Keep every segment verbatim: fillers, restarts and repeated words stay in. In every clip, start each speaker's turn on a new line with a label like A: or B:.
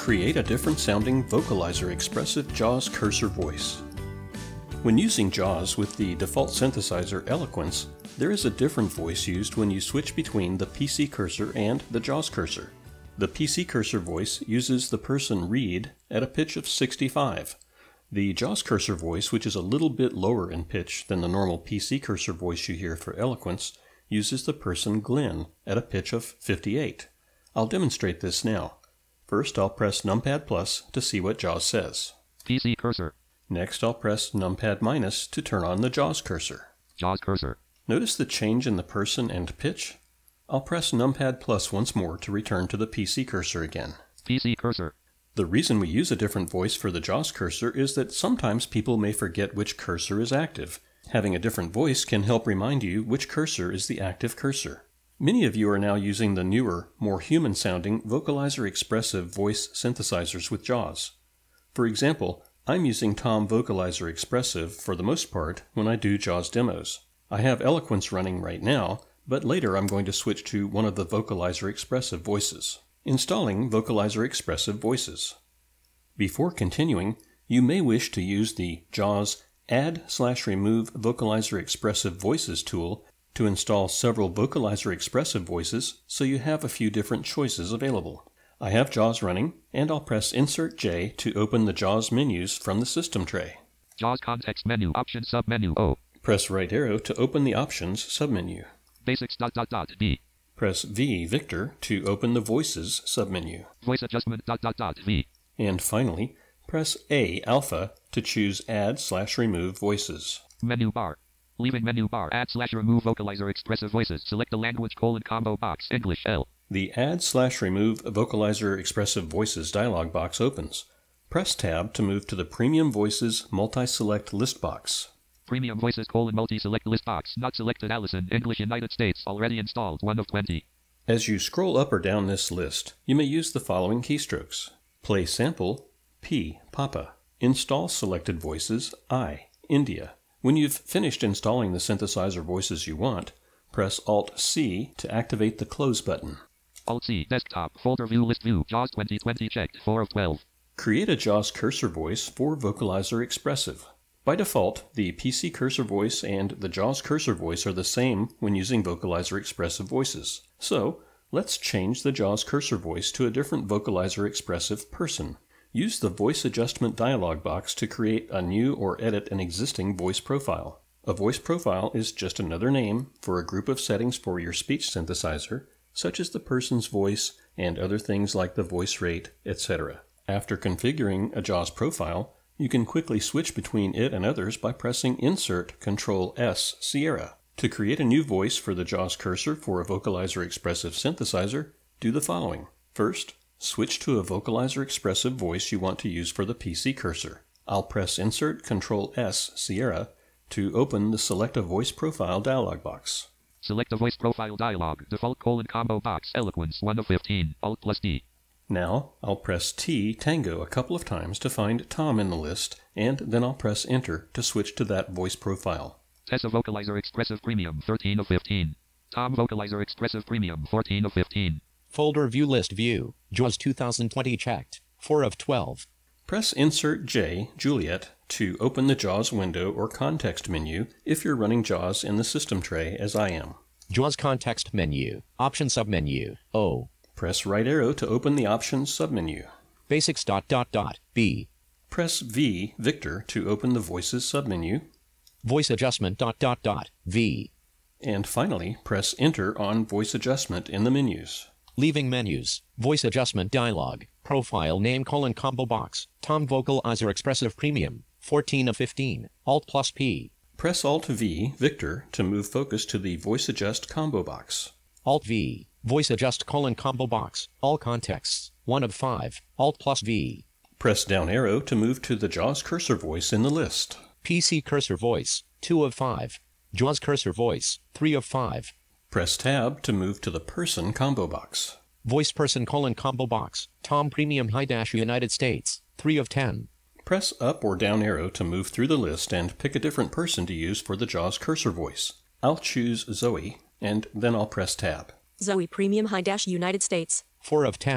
A: Create a different sounding Vocalizer Expressive JAWS cursor voice. When using JAWS with the default synthesizer Eloquence, there is a different voice used when you switch between the P C cursor and the JAWS cursor. The P C cursor voice uses the person read at a pitch of sixty-five. The JAWS cursor voice, which is a little bit lower in pitch than the normal P C cursor voice you hear for Eloquence, uses the person Glenn at a pitch of fifty-eight. I'll demonstrate this now. First, I'll press numpad plus to see what JAWS says.
B: P C cursor.
A: Next, I'll press numpad minus to turn on the JAWS cursor.
B: JAWS cursor.
A: Notice the change in the person and pitch? I'll press numpad plus once more to return to the P C cursor again.
B: P C cursor.
A: The reason we use a different voice for the JAWS cursor is that sometimes people may forget which cursor is active. Having a different voice can help remind you which cursor is the active cursor. Many of you are now using the newer, more human-sounding Vocalizer Expressive voice synthesizers with JAWS. For example, I'm using Tom Vocalizer Expressive for the most part when I do JAWS demos. I have Eloquence running right now, but later I'm going to switch to one of the Vocalizer Expressive voices. Installing Vocalizer Expressive voices. Before continuing, you may wish to use the JAWS Add slash Remove Vocalizer Expressive Voices tool to install several Vocalizer Expressive voices so you have a few different choices available. I have JAWS running, and I'll press Insert J to open the JAWS menus from the system tray.
B: JAWS context menu, option submenu O.
A: Press right arrow to open the options submenu.
B: Basics dot dot dot B.
A: Press V Victor to open the Voices submenu.
B: Voice adjustment dot dot dot V.
A: And finally, press A Alpha to choose Add slash Remove Voices.
B: Menu bar. Leaving menu bar, add slash remove Vocalizer Expressive voices. Select the language colon combo box, English L.
A: The Add slash Remove Vocalizer Expressive Voices dialog box opens. Press Tab to move to the Premium Voices Multi-Select List box.
B: Premium Voices colon multi-select list box, not selected Allison, English United States, already installed, one of twenty.
A: As you scroll up or down this list, you may use the following keystrokes. Play Sample, P, Papa. Install Selected Voices, I, India. When you've finished installing the synthesizer voices you want, press Alt C to activate the Close button.
B: Alt C, Desktop, Folder View, List View, JAWS twenty twenty checked, four of twelve.
A: Create a JAWS cursor voice for Vocalizer Expressive. By default, the P C cursor voice and the JAWS cursor voice are the same when using Vocalizer Expressive voices. So, let's change the JAWS cursor voice to a different Vocalizer Expressive person. Use the Voice Adjustment dialog box to create a new or edit an existing voice profile. A voice profile is just another name for a group of settings for your speech synthesizer, such as the person's voice and other things like the voice rate, et cetera. After configuring a JAWS profile, you can quickly switch between it and others by pressing Insert control S Sierra. To create a new voice for the JAWS cursor for a Vocalizer Expressive synthesizer, do the following. First, switch to a Vocalizer Expressive voice you want to use for the P C cursor. I'll press Insert control S Sierra to open the Select a Voice Profile dialog box.
B: Select a voice profile dialog, default colon combo box, Eloquence, one of fifteen, Alt plus D.
A: Now, I'll press T Tango a couple of times to find Tom in the list, and then I'll press Enter to switch to that voice profile.
B: Tessa Vocalizer Expressive Premium, thirteen of fifteen. Tom Vocalizer Expressive Premium, fourteen of fifteen.
C: Folder View List View, JAWS twenty twenty checked, four of twelve.
A: Press Insert J, Juliet, to open the JAWS window or context menu if you're running JAWS in the system tray as I am.
C: JAWS context menu, option submenu, O.
A: Press right arrow to open the options submenu.
C: Basics dot dot dot B.
A: Press V, Victor, to open the Voices submenu.
C: Voice adjustment dot dot dot V.
A: And finally, press Enter on Voice Adjustment in the menus.
C: Leaving menus, Voice Adjustment dialog, Profile Name colon combo box, Tom Vocalizer Expressive Premium, fourteen of fifteen, Alt plus P.
A: Press Alt V, Victor, to move focus to the Voice Adjust combo box.
C: Alt V, Voice Adjust colon combo box, All contexts, one of five, Alt plus V.
A: Press down arrow to move to the JAWS cursor voice in the list.
C: P C cursor voice, two of five. JAWS cursor voice, three of five.
A: Press Tab to move to the Person combo box.
C: Voice person colon combo box, Tom Premium High Dash United States, three of ten.
A: Press up or down arrow to move through the list and pick a different person to use for the JAWS cursor voice. I'll choose Zoe, and then I'll press Tab.
D: Zoe Premium High Dash United States.
C: four of ten.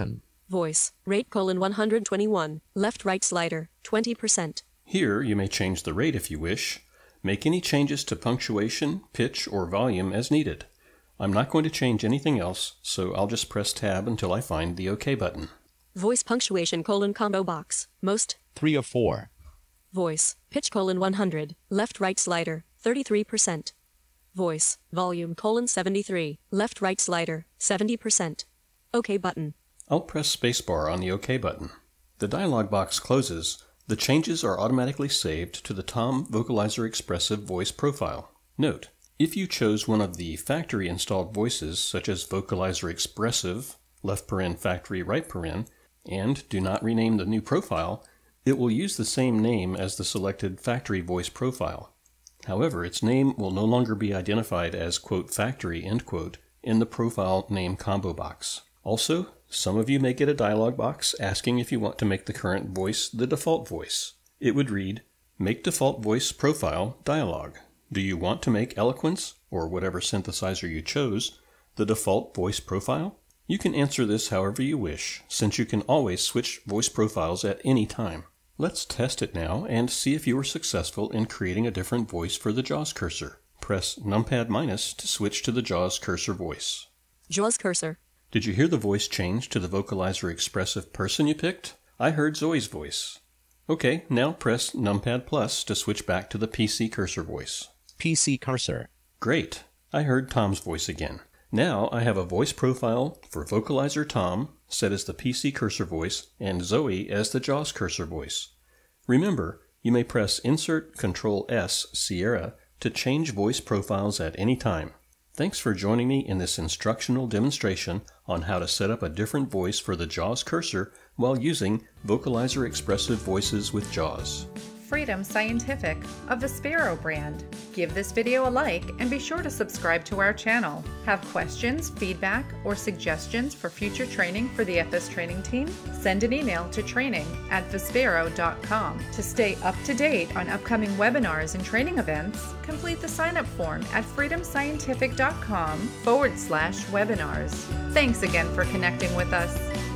D: Voice, rate colon one hundred twenty-one, left-right slider, twenty percent.
A: Here you may change the rate if you wish. Make any changes to punctuation, pitch, or volume as needed. I'm not going to change anything else, so I'll just press Tab until I find the OK button.
D: Voice punctuation colon combo box, most.
C: three of four.
D: Voice, pitch colon one hundred, left-right slider, thirty-three percent. Voice, volume colon seventy-three, left-right slider, seventy percent. OK button.
A: I'll press Spacebar on the OK button. The dialog box closes. The changes are automatically saved to the Tom Vocalizer Expressive voice profile. Note, if you chose one of the factory installed voices, such as Vocalizer Expressive, left paren factory right paren, and do not rename the new profile, it will use the same name as the selected factory voice profile. However, its name will no longer be identified as quote factory end quote in the profile name combo box. Also, some of you may get a dialog box asking if you want to make the current voice the default voice. It would read, Make default voice profile dialog. Do you want to make Eloquence, or whatever synthesizer you chose, the default voice profile? You can answer this however you wish, since you can always switch voice profiles at any time. Let's test it now and see if you were successful in creating a different voice for the JAWS cursor. Press numpad minus to switch to the JAWS cursor voice.
D: JAWS cursor.
A: Did you hear the voice change to the Vocalizer Expressive person you picked? I heard Zoe's voice. Okay, now press numpad plus to switch back to the P C cursor voice.
C: P C cursor.
A: Great! I heard Tom's voice again. Now I have a voice profile for Vocalizer Tom set as the P C cursor voice and Zoe as the JAWS cursor voice. Remember, you may press Insert Control S Sierra to change voice profiles at any time. Thanks for joining me in this instructional demonstration on how to set up a different voice for the JAWS cursor while using Vocalizer Expressive Voices with JAWS.
E: Freedom Scientific, a Vespero brand. Give this video a like and be sure to subscribe to our channel. Have questions, feedback, or suggestions for future training for the F S training team? Send an email to training at vespero dot com. To stay up to date on upcoming webinars and training events, complete the sign-up form at freedomscientific dot com forward slash webinars. Thanks again for connecting with us.